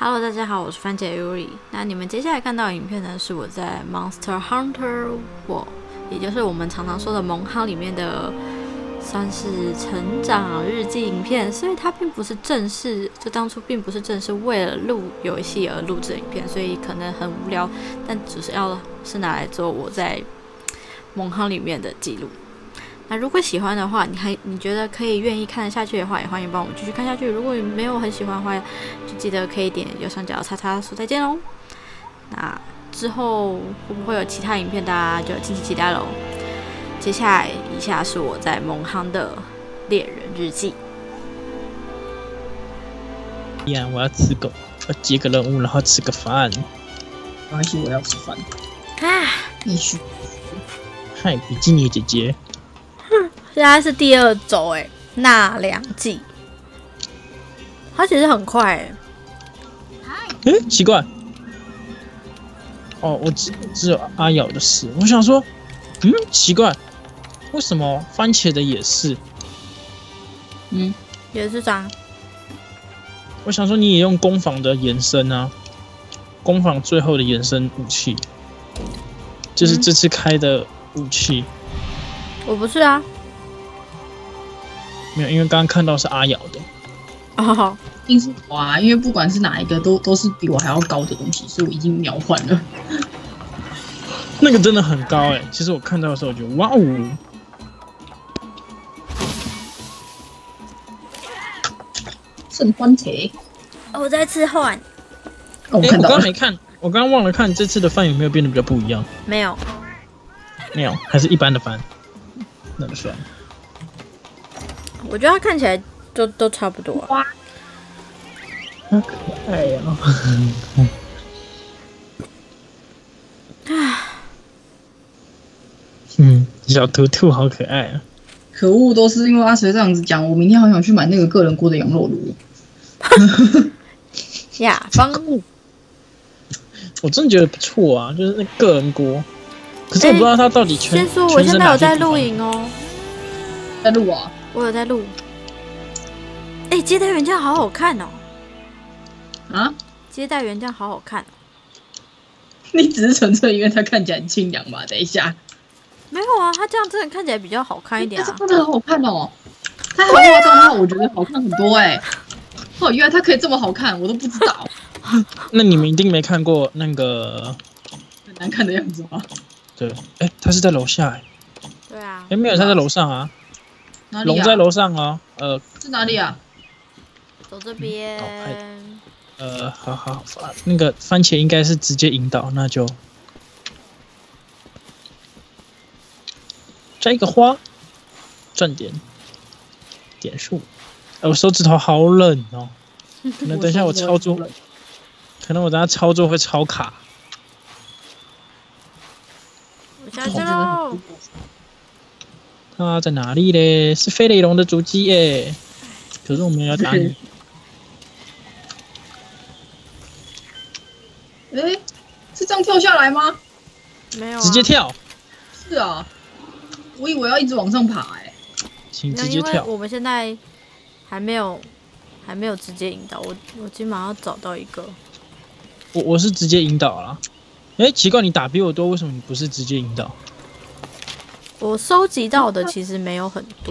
Hello，大家好，我是番茄 Yuri。那你们接下来看到的影片呢，是我在 Monster Hunter World， 也就是我们常常说的蒙夯里面的，算是成长日记影片。所以它并不是正式，就当初并不是正式为了录游戏而录制的影片，所以可能很无聊，但只是是拿来做我在蒙夯里面的记录。那如果喜欢的话，你觉得可以愿意看得下去的话，也欢迎帮我们继续看下去。如果你没有很喜欢的话，就记得可以点右上角叉叉说再见喽。那之后会不会有其他影片，大家就敬请期待喽。接下来以下是我在蒙夯的猎人日记。 我要吃狗，要接个任务，然后吃个饭。 没关系，我要吃饭。必须。 嗨，比基尼姐姐。 现在是第2周那2季，它其实很快奇怪。哦，我只有阿瑶的事。我想说，奇怪，为什么番茄的也是？ 也是啥？ 我想说你也用工坊的延伸啊，工坊最后的延伸武器，就是这次开的武器。 我不是啊。 没有，因为刚刚看到是阿瑶的。 哦， 一定是我啊，因为不管是哪一个都是比我还要高的东西，所以我已经秒换了。 那个真的很高其实我看到的时候，我觉得哇哦， 剩番茄。 我在吃饭。 我看到了。 我刚刚没看，我刚刚忘了看这次的饭有没有变得比较不一样。 没有， 还是一般的饭。那就算了。 我觉得它看起来都差不多啊。 好可爱呀！小图图好可爱啊！ 可恶，都是因为阿水这样子讲，我明天好想去买那个个人锅的羊肉炉。 雅芳， 我真的觉得不错啊，就是那个人锅。可是我不知道它到底先说我现在有在录影哦。 在录啊？ 我有在录。接待员这样好好看哦。 啊？ 接待员这样好好看哦。 你只是纯粹因为它看起来很清凉吧？等一下。 没有啊，它这样真的看起来比较好看一点啊。 真的很好看哦。它还化妆的话，我觉得好看很多哦，原来它可以这么好看，我都不知道。 那你们一定没看过那个很难看的样子吗？ 对，他是在楼下对啊。 没有，他在楼上啊。 哪里啊？ 龙在楼上啊。 是哪里啊？ 走这边。 好，那个番茄应该是直接引导，那就摘一个花，赚点数。我手指头好冷哦，可能等一下我操作，可能我等下操作会超卡。 我下去喽。 它在哪里嘞？是飞雷龙的足迹耶！可是我们要打你。 是这样跳下来吗？ 没有、啊， 直接跳。 是啊，我以为要一直往上爬请直接跳。 我们现在还没有直接引导，我今晚要找到一个。 我是直接引导啦。奇怪，你打比我多，为什么你不是直接引导？ 我收集到的其实没有很多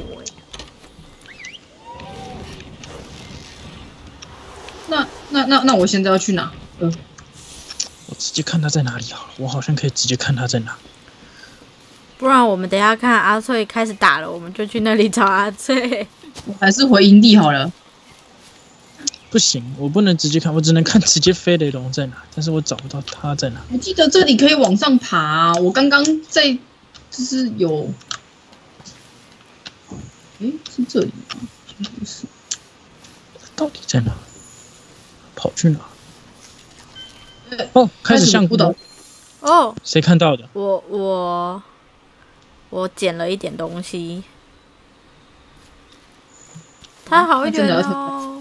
那我现在要去哪？ 我直接看他在哪里好了，我好像可以直接看他在哪。 不然我们等一下看阿翠开始打了，我们就去那里找阿翠。 我还是回营地好了。 不行，我不能直接看，我只能看直接飞雷龙在哪，但是我找不到他在哪。 我记得这里可以往上爬我刚刚在就是有，是这里吗？不是， 到底在哪？跑去哪？开始像不倒。 谁看到的？ 我捡了一点东西。它好一点哦。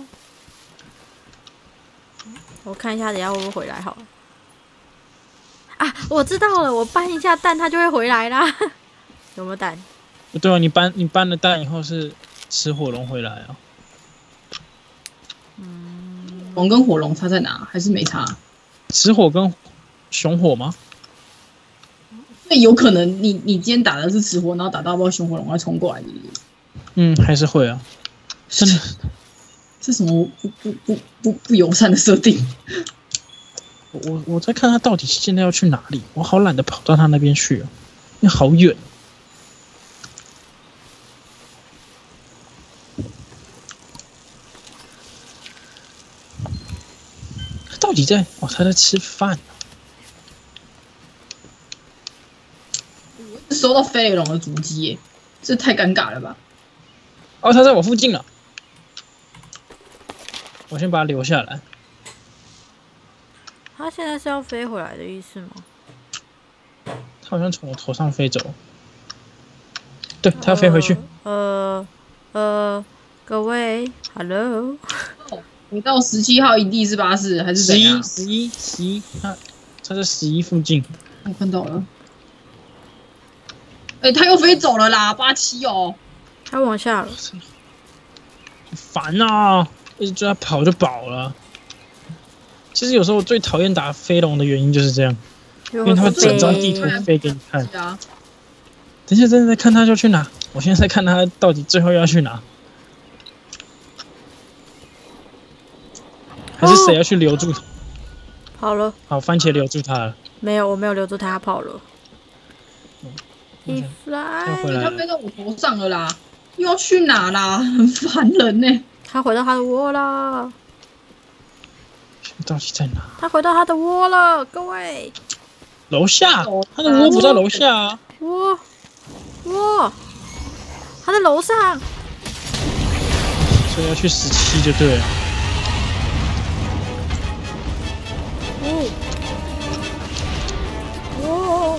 我看一下，等一下会不会回来好了。啊，我知道了，我搬一下蛋，它就会回来啦。有没有蛋？ 对啊，你搬了蛋以后是吃火龙回来啊。 龙跟火龙差在哪？还是没差？ 雌火跟雄火吗？ 那有可能你今天打的是雌火，然后打到包熊火龙要冲过来，是不是？ 嗯，还是会啊。真的， 这什么不友善的设定？ 我在看他到底现在要去哪里，我好懒得跑到他那边去啊，因为好远。他到底在？哦，他在吃饭。 我收到飞雷龙的足迹耶，这太尴尬了吧？ 哦，他在我附近了，我先把他留下来。 他现在是要飞回来的意思吗？ 他好像从我头上飞走，对他要飞回去。 各位 ，Hello。 你到17号营地是巴士还是怎样 11，他在11附近。 我看到了。他又飞走了啦，87哦。 他往下了。 烦啊！一直追他跑就饱了。其实有时候我最讨厌打飞龙的原因就是这样，因为他会整张地图飞给你看。等一下，真的在看他就去哪？我现在在看他到底最后要去哪？还是谁要去留住他？ 跑了。 好，番茄留住他了。 没有，我没有留住他，他跑了。 He fly， 他飞到我头上了啦，又要去哪啦？很烦人呢。 他回到他的窝了。 到底在哪？ 他回到他的窝了，各位。 楼下，他的窝不在楼下啊。 窝，他在楼上。 所以要去17就对了。 哦。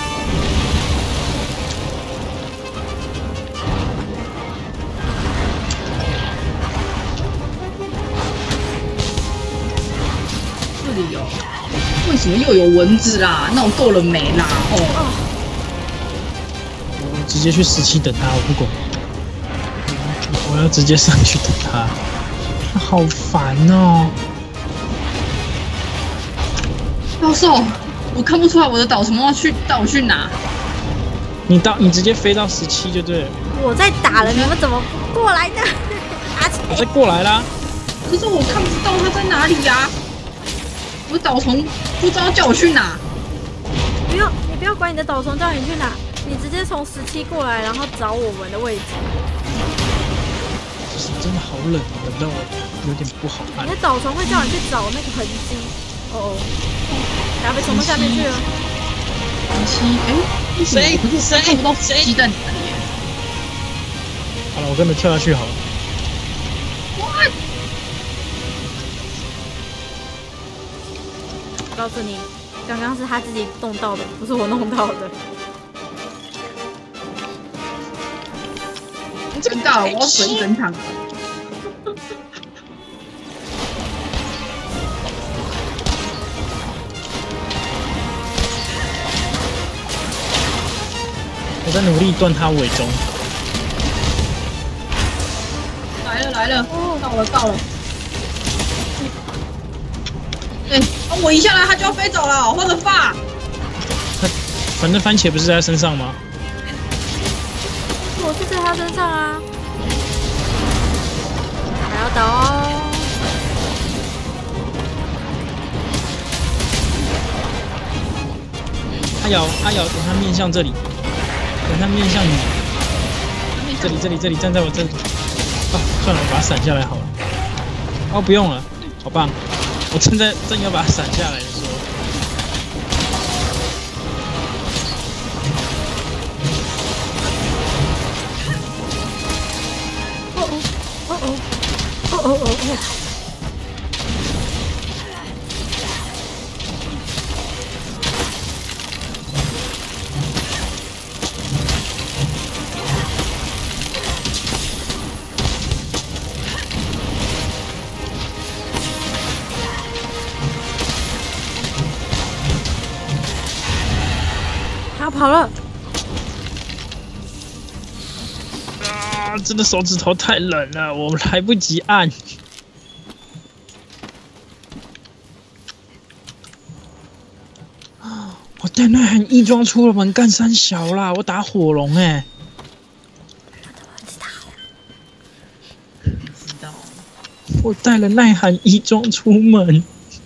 这里有，为什么又有蚊子啦？闹够了没啦？哦。 我直接去17等他，我不管。我要直接上去等他，好烦哦。 教授，我看不出来我的导虫要带我去哪？ 你直接飞到17就对了。 我在打了，你们怎么不过来呢？ 我再过来啦。 可是我看不到他在哪里呀、我的导虫不知道叫我去哪。 你不要管你的导虫叫你去哪，你直接从17过来，然后找我们的位置。 真的好冷，冷到我有点不好按。 你的导虫会叫你去找那个痕迹。哦，打被冲到下面去了。 谁？可是谁看不到鸡蛋里耶。 好了，我跟着跳下去好了。 我告诉你，刚刚是他自己弄到的，不是我弄到的。 尴尬了，我要水一整场了。 我在努力断他尾中。 来了，到了。我一下来他就要飞走了，我的发。 反正番茄不是在他身上吗？ 我是在他身上啊，还要倒哦。 阿瑶，等他面向这里，等他面向你。这里，站在我这里。啊，算了，我把它闪下来好了。哦，不用了，好棒！我正要把它闪下来的时候。 哦！他跑了。 啊！真的手指头太冷了，我来不及按。 我带那很翼装出了门干三小啦，我打火龙哎、 知道。 我带了耐寒衣装出门。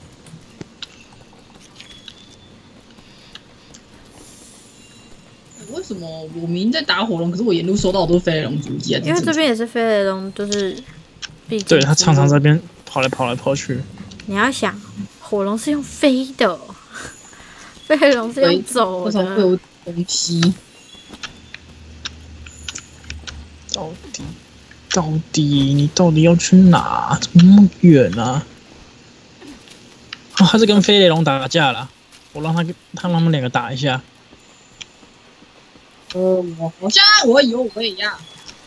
为什么我明明在打火龙，可是我沿路收到的都是飞雷龙足迹啊？ 因为这边也是飞雷龙，就是对他常常在这边跑来跑去。 你要想，火龙是用飞的，飞雷龙是用走的。 为什么会有东西？ 到底你到底要去哪？怎么那么远啊？哦，他是跟飞雷龙打架了，我让他们两个打一下。 我好像我有我也要。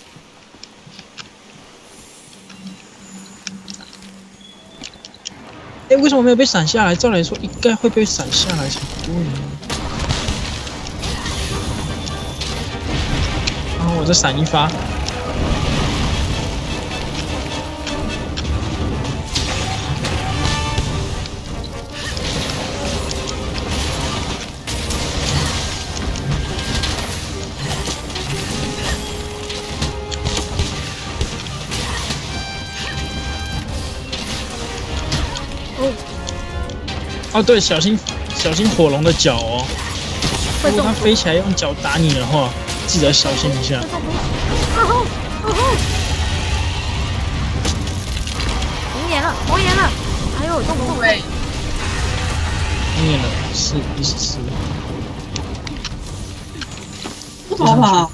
哎，为什么没有被闪下来？照理说应该会被闪下来才对。然后我再闪一发。哦，对，小心火龙的脚哦！如果它飞起来用脚打你的话，记得小心一下。 红眼了！哎呦，动不动对， 红眼了，是14。 不逃跑。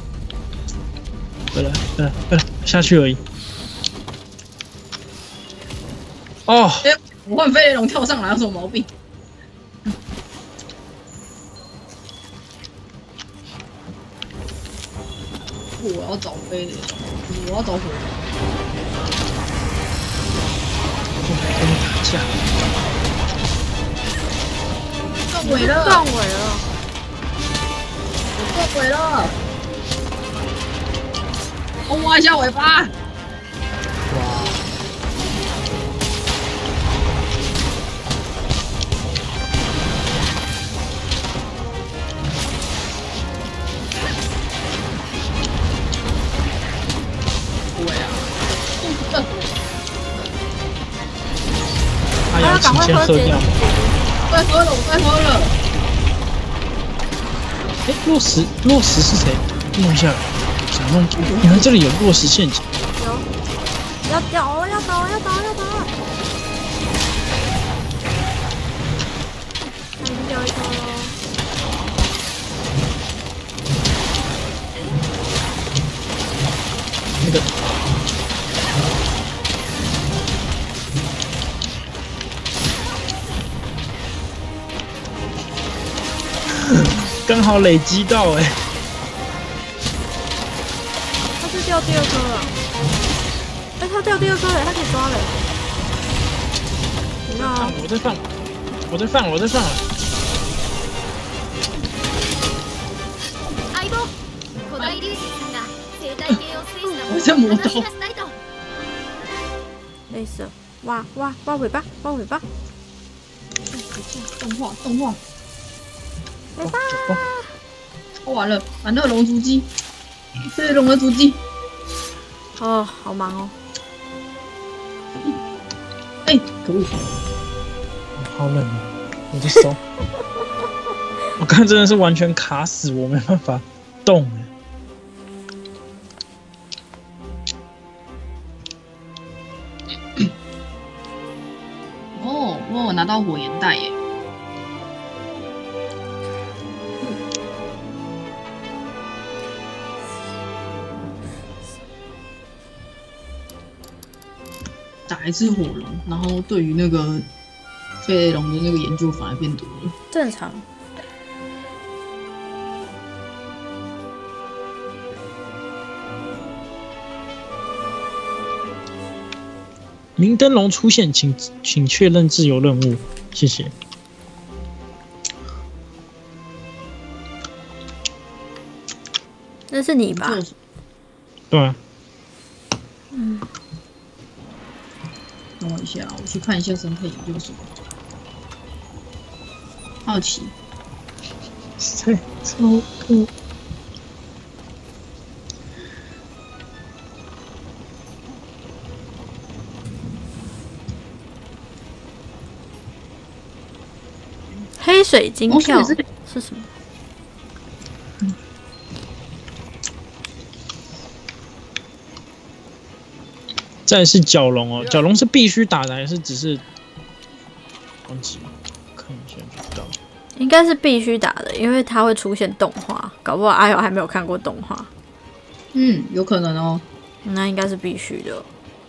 回来，下去而已。哦。 我换飞雷龙跳上来有什么毛病？我要找飞雷龙，我要找火龙。 跟你打架。 撞尾了！我撞尾了！我挖一下尾巴。 请先喝掉。 我快喝了。 哎，落石是谁？弄一下，怎么弄？原来这里有落石陷阱。 有，要倒！已经掉一颗了。 那个。刚好累积到哎、 他是掉第2颗了，哎，他掉第2颗了，他可以抓了。你看啊， 我在放了。 我在磨刀。 累死了！挖尾巴！ 动画。 尾巴！ 挖完了，反正龙足迹，飞雷龙的足迹。 哦，好忙哦。 哎，可恶！ 好冷啊，我的手。我看真的是完全卡死，我没办法动哎。 哦，我有拿到火焰带耶。打一只火龙，然后对于那个飞雷龙的那个研究反而变多了。 正常。 明灯笼出现，请确认自由任务，谢谢。 那是你吧？ 对啊。 等我一下，我去看一下生态研究所。好奇， 塞，超酷！ 黑水晶票是什么？ 再来是角龙哦，角龙是必须打的还是只是忘记了？看一下就知道。 应该是必须打的，因为它会出现动画，搞不好阿友还没有看过动画。 嗯，有可能哦。 那应该是必须的。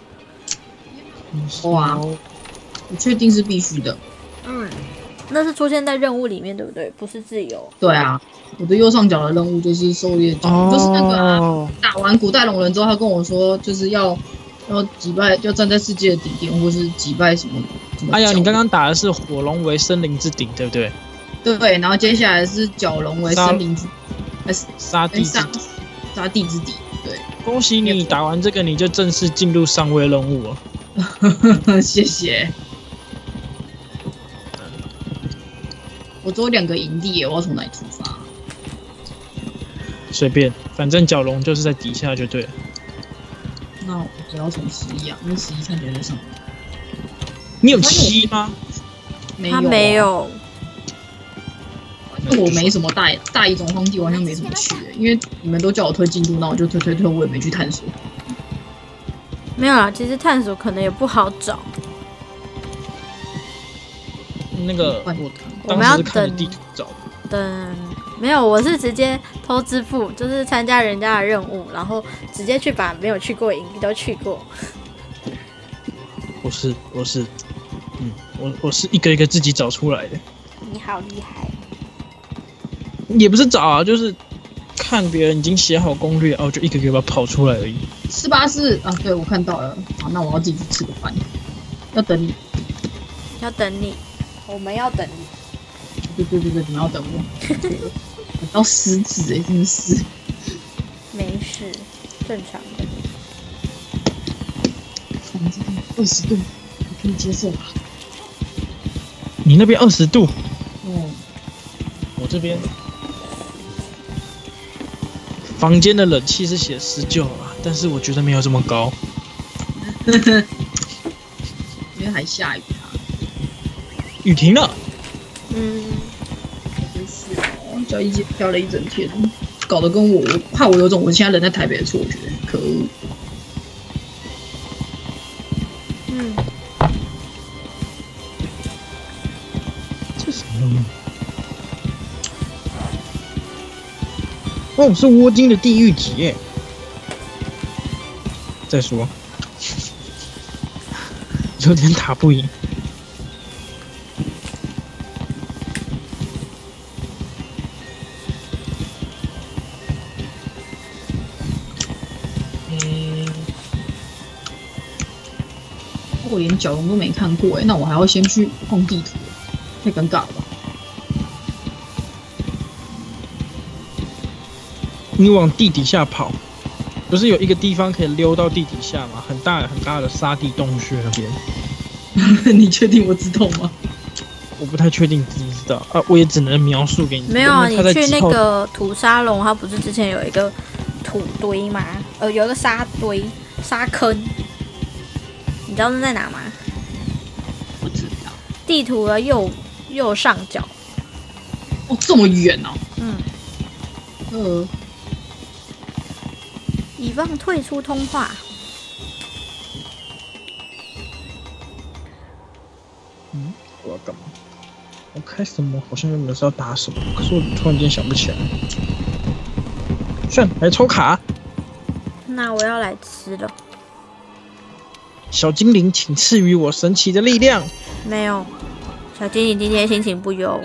哇，我确定是必须的。 嗯，那是出现在任务里面，对不对？不是自由。 对啊，我的右上角的任务就是狩猎者，就是那个打完古代龙人之后，他跟我说就是要击败，要站在世界的顶点，或是击败什么。 哎呀，你刚刚打的是火龙为森林之顶，对不对？ 对，然后接下来是角龙为森林之， 沙地之底。 沙地之底，对。 恭喜你打完这个，你就正式进入上位任务了。 谢谢。我只有2个营地耶，我要从哪里出发？ 随便，反正角龙就是在底下就对了。 那我不要从11啊，因为11看起来在上面。 你有7吗？ 他没有。 我没什么大一种荒地，我好像没怎么去，因为你们都叫我推进度，那我就推，我也没去探索。 没有啦，其实探索可能也不好找。 那个我们要等地图找。 等没有，我是直接偷支付，就是参加人家的任务，然后直接去把没有去过的营地都去过。 我是，我是一个一个自己找出来的。 你好厉害！ 也不是找啊，就是看别人已经写好攻略，就一个一个把它跑出来而已。 484啊，对我看到了。好，那我要自己去吃个饭。要等你， 我们要等你。 对，你们要等我。我到失职真的是。 没事，正常的。 房间20度，我可以接受吧？ 你那边20度？ 嗯， 我这边房间的冷气是写19啊，但是我觉得没有这么高。 因为还下雨啊。 雨停了。 真是哦，叫一姐飘了一整天，搞得跟我怕我有种我现在人在台北的错觉，可恶。 这什么？是窝金的地狱体耶。再说，有点打不赢。 我连角龙都没看过那我还要先去碰地图，太尴尬了吧？ 你往地底下跑，不是有一个地方可以溜到地底下吗？很大很大的沙地洞穴那边。 你确定我知道吗？ 我不太确定知不知道啊，我也只能描述给你。 没有啊，你去那个土沙龙，它不是之前有一个土堆吗？有一个沙堆、沙坑，你知道是在哪吗？ 不知道。 地图的右上角。 哦，这么远哦。 以防退出通话。 我要干嘛？我开什么？好像原本是要打什么，可是我突然间想不起来。算了，来抽卡。 那我要来吃了。 小精灵，请赐予我神奇的力量。 没有，小精灵今天心情不优。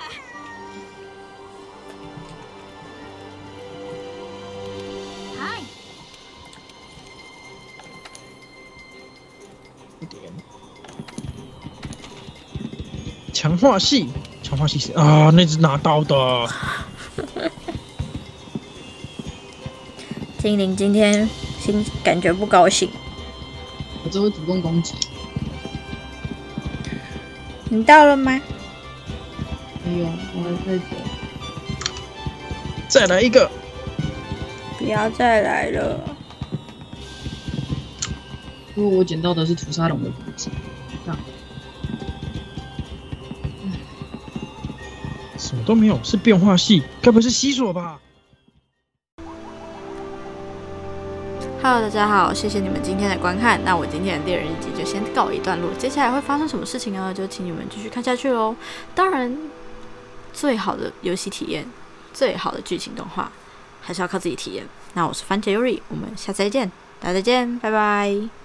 强化系是啊，那只拿到的。 精灵今天感觉不高兴。 我只会主动攻击。 你到了吗？ 没有，我还在走。 再来一个。 不要再来了。 因为我捡到的是屠杀龙的骨子。 什么都没有，是变化系，该不是西索吧 ？Hello， 大家好，谢谢你们今天的观看。那我今天的猎人日记就先告一段落，接下来会发生什么事情呢？就请你们继续看下去喽。当然，最好的游戏体验，最好的剧情动画，还是要靠自己体验。那我是番茄 Yuri， 我们下次再见，大家再见，拜拜。